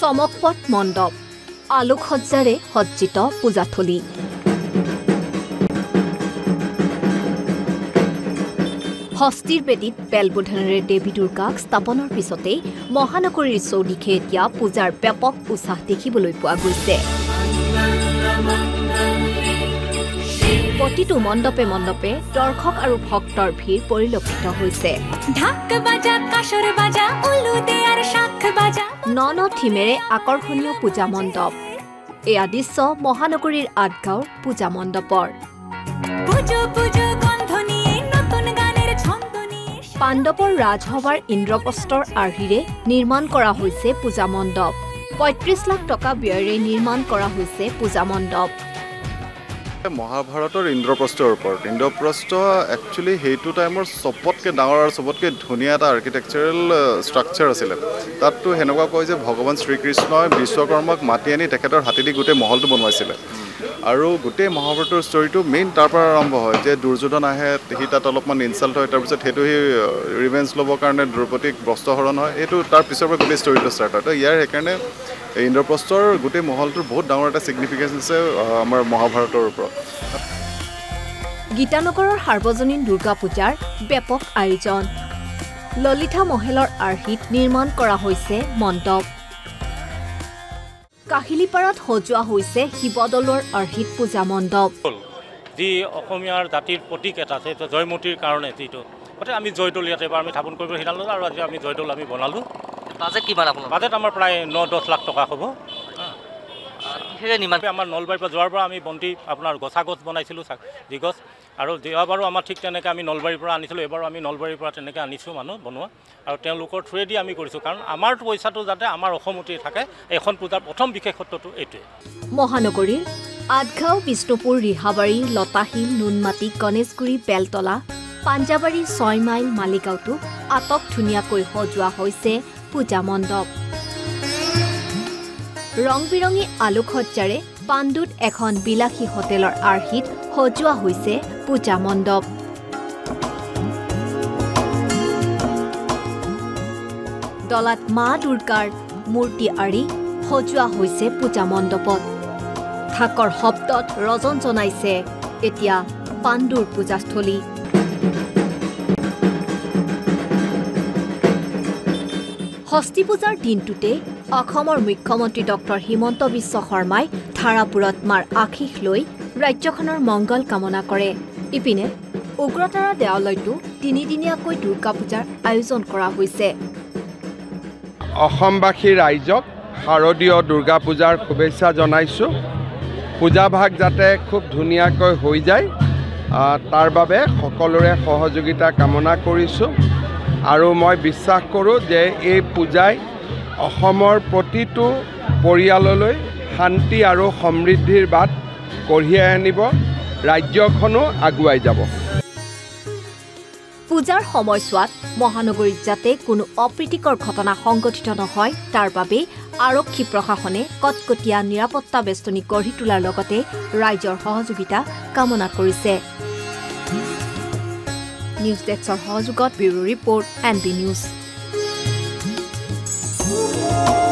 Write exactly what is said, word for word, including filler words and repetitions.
চমকপট মণ্ডপ আলোকসজ্জাৰে সজ্জিত পূজাথলী হস্তিৰ বেদীত বেলবোধনেৰে দেৱী দুৰ্গাক স্থাপনৰ পিছতে মহানগৰীৰ চৌদিশে এতিয়া পূজাৰ ব্যাপক উৎসাহ দেখিবলৈ পোৱা গৈছে প্ৰতিটো মণ্ডপে মণ্ডপে দৰ্শক আৰু ভক্তৰ ভিৰ পৰিলক্ষিত হৈছে ন ন থিমেৰে আকৰ্ষণীয় পূজা মণ্ডপ এয়া দৃশ্য মহানগৰীৰ আঠগাঁৱৰ পূজা মণ্ডপৰ পাণ্ডৱৰ ৰাজসভাৰ ইন্দ্ৰপ্ৰস্থৰ আৰ্হিৰে নিৰ্মাণ কৰা হৈছে পূজা মণ্ডপ পঁয়ত্ৰিশ লাখ টকা ব্যয়েৰে নিৰ্মাণ কৰা হৈছে পূজা মণ্ডপ মহাভাৰতৰ ইন্দ্ৰপ্ৰস্থৰ ওপৰত ইন্দ্ৰপ্ৰস্থ একচুৱেলি সেইটো টাইমৰ চবতকৈ ডাঙৰ আৰু চবতকৈ ধুনীয়া এটা আৰ্কিটেকচাৰেল ষ্ট্ৰাকচাৰ আছিলে তাততো সেনেকুৱা কয় যে ভগৱান শ্ৰীকৃষ্ণই বিশ্বকৰ্মাক মাতি আনি তেখেতৰ হাতেদি গোটেই মহলটো বনোৱাইছিলে আৰু গোটেই মহাভাৰতৰ ষ্টৰিটো মেইন তাৰ পৰা আৰম্ভ হয় যে দুৰ্যোধন আহে সি তাত অলপমান ইনচাল্ট হয় তাৰপিছত সেইটো সি ৰিভেঞ্জ ল'বৰ কাৰণে দ্ৰৌপদীক বস্ত্ৰহৰণ হয় এইটো তাৰ পিছৰ পৰা গোটেই ষ্টৰিটো ষ্টাৰ্ট হয় তো ইয়াৰ সেইকাৰণে ইন্দ্ৰপ্ৰস্থৰ গোটেই মহলটোৰ বহুত ডাঙৰ এটা ছিগনিফিকেঞ্চ আছে আমাৰ মহাভাৰতৰ ওপৰত গীতানগৰৰ সাৰ্বজনীন দুৰ্গা পূজাৰ ব্যাপক আয়োজন ললিতা মহলৰ আৰ্হিত নিৰ্মাণ কৰা হৈছে মণ্ডপ কাহিলীপাৰাত সজোৱা হৈছে শিৱদৌলৰ আৰ্হিত পূজা মণ্ডপ যি অসমীয়াৰ জাতিৰ প্ৰতীক এটা আছে জয়মতীৰ কাৰণে যিটো গতিকে আমি জয়দৌল ইয়াতে এবাৰ আমি স্থাপন কৰিব সিদ্ধান্ত ল'লোঁ আৰু আজি আমি জয়দৌল আমি বনালোঁ বাজেট কিমান আপোনাৰ বাজেট আমাৰ প্ৰায় ন দহ লাখ টকা হ'ব আমাৰ নলবাৰীৰ পৰা যোৱাৰ পৰা আমি বন্তি আপোনাৰ গছা গছ বনাইছিলোঁ যি গছ আৰু যোৱাবাৰো আমাৰ ঠিক তেনেকৈ আমি নলবাৰীৰ পৰা আনিছিলোঁ এবাৰো আমি নলবাৰীৰ পৰা তেনেকৈ আনিছোঁ মানুহ বনোৱা আৰু তেওঁলোকৰ থ্ৰুৱেদি আমি কৰিছোঁ কাৰণ আমাৰ পইচাটো যাতে আমাৰ অসমতেই থাকে এখন পূজাৰ প্ৰথম বিশেষত্বটো এইটোৱে মহানগৰীৰ আঠগাঁও বিষ্ণুপুৰ ৰিহাবাৰী লতাশিল নুনমাটি গণেশগুৰি বেলতলা পাঞ্জাবাৰী ছয় মাইল মালিগাঁৱতো আটক ধুনীয়াকৈ সজোৱা হৈছে পূজা মণ্ডপ ৰং বিৰঙী আলোকসজ্জাৰে পাণ্ডুত এখন বিলাসী হোটেলৰ আৰ্হিত সজোৱা হৈছে পূজা মণ্ডপ দলাত মা দুৰ্গাৰ মূৰ্তি আঁৰি সজোৱা হৈছে পূজা মণ্ডপত ঢাকৰ শব্দত ৰজন জনাইছে এতিয়া পাণ্ডুৰ পূজাস্থলী ষষ্ঠী পূজাৰ দিনটোতে অসমৰ মুখ্যমন্ত্ৰী ডক্টৰ হিমন্ত বিশ্ব শৰ্মাই ধাৰাপুৰত মাৰ আশীষ লৈ ৰাজ্যখনৰ মংগল কামনা কৰে ইপিনে উগ্ৰতাৰা দেৱালয়তো তিনিদিনীয়াকৈ দুৰ্গা পূজাৰ আয়োজন কৰা হৈছে অসমবাসী ৰাইজক শাৰদীয় দুৰ্গা পূজাৰ শুভেচ্ছা জনাইছোঁ পূজাভাগ যাতে খুব ধুনীয়াকৈ হৈ যায় তাৰ বাবে সকলোৰে সহযোগিতা কামনা কৰিছোঁ আৰু মই বিশ্বাস কৰোঁ যে এই পূজাই অসমৰ প্ৰতিটো পৰিয়াললৈ শান্তি আৰু সমৃদ্ধিৰ বাট কঢ়িয়াই আনিব ৰাজ্যখনো আগুৱাই যাব পূজাৰ সময়ছোৱাত মহানগৰীত যাতে কোনো অপ্ৰীতিকৰ ঘটনা সংঘটিত নহয় তাৰ বাবে আৰক্ষী প্ৰশাসনে কটকটীয়া নিৰাপত্তা বেষ্টনী গঢ়ি তোলাৰ লগতে ৰাইজৰ সহযোগিতা কামনা কৰিছে নিউজ ডেস্কৰ সহযোগত bureau report N B news